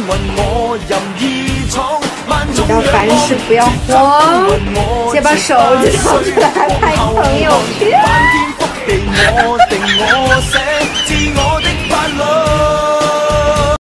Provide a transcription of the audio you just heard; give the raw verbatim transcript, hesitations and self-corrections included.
遇到凡事不要慌，先把手机掏出来拍朋友圈。